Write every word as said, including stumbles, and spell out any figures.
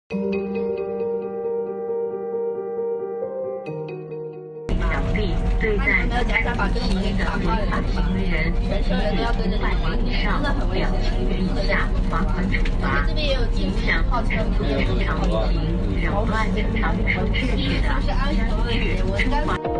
对在不执行的违法行为人，给予五百元以上两千元以下罚款处罚。影响整体正常运行、扰乱正常运输秩序的，将依据《中华》。